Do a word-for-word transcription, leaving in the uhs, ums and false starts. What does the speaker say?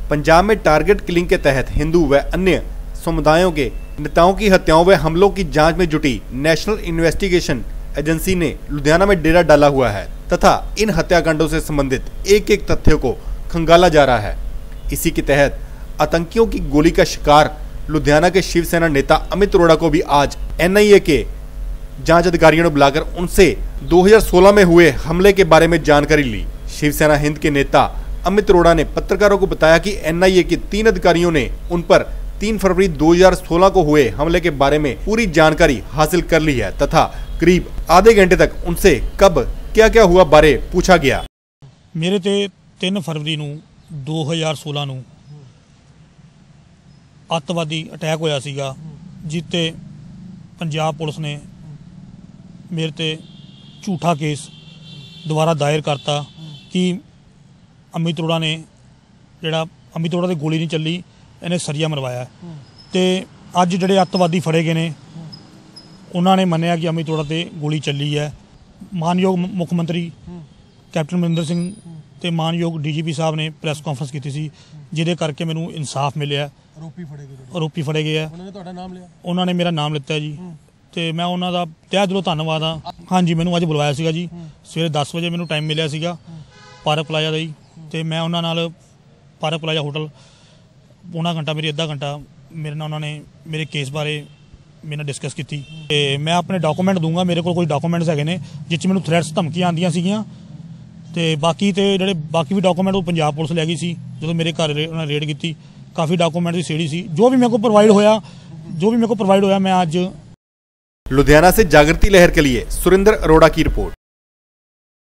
पंजाब में target killing के तहत हिंदू व अन्य समुदायों के नेताओं की हत्याओं व हमलों की जांच में जुटी नेशनल इन्वेस्टिगेशन एजेंसी ने लुधियाना में डेरा डाला हुआ है तथा इन हत्याकांडों से संबंधित एक एक तथ्य को खंगाला जा रहा है। इसी के तहत आतंकियों की गोली का शिकार लुधियाना के शिवसेना नेता अमित अरोड़ा को भी आज एनआईए के जांच अधिकारियों ने बुलाकर उनसे दो हज़ार सोलह में हुए हमले के बारे में जानकारी ली। शिवसेना हिंद के नेता अमित अरोड़ा ने पत्रकारों को बताया कि एनआईए के तीन अधिकारियों ने उन पर तीन फरवरी दो हज़ार सोलह को हुए हमले के बारे में पूरी जानकारी हासिल कर ली है तथा करीब आधे घंटे तक उनसे कब क्या क्या हुआ बारे पूछा गया। मेरे ते तीन फरवरी नूं दो हज़ार सोलह नूं अतवादी अटैक होया सीगा जिते पंजाब पुलिस ने मेरे ते झूठा केस दोबारा दायर करता कि अमित अरोड़ा ने जिहड़ा अमित अरोड़ा ते गोली नहीं चली, इन्हें सरिया मरवाया। तो अज जिहड़े अतवादी फड़े गए ने उन्होंने मन्निया कि अमित अरोड़ा ते गोली चली है। मानयोग मुख मंत्री कैप्टन अमरिंदर सिंह ते मानयोग डी जी पी साहब ने प्रैस कॉन्फ्रेंस की सी जिहदे करके मैनूं इंसाफ मिलिया। आरोपी फड़े गए आरोपी फड़े गए उन्होंने तुहाडा नाम लिया, उन्होंने मेरा नाम लिता जी। तो मैं उन्हों का तह दिलों धन्नवाद हाँ। हाँ जी, मैनूं अज बुलवाया सीगा जी, सवेरे दस बजे मैनूं टाइम मिलिया सीगा पार्क प्लाजा दा जी। तो मैं उन्होंने नाल पार्क प्लाजा होटल पौना घंटा मेरी अद्धा घंटा मेरे नाल उन्होंने मेरे केस बारे मेरे नाल डिस्कस की। तो मैं अपने डॉकूमेंट दूंगा, मेरे को कोई डॉकूमेंट्स है ने जिस मैनूं थ्रैट्स धमकियां आंदियां सीगियां। तो बाकी तो ਜਿਹੜੇ बाकी भी डॉकूमेंट वो पंजाब पुलिस लै गई सी जो मेरे घर उन्होंने रेड की। काफ़ी डॉकूमेंट की सीढ़ी सी जो भी मेरे को प्रोवाइड होया जो भी मेरे को प्रोवाइड होया मैं अज। लुधियाना से जागृति लहर के लिए सुरेंद्र अरोड़ा की रिपोर्ट।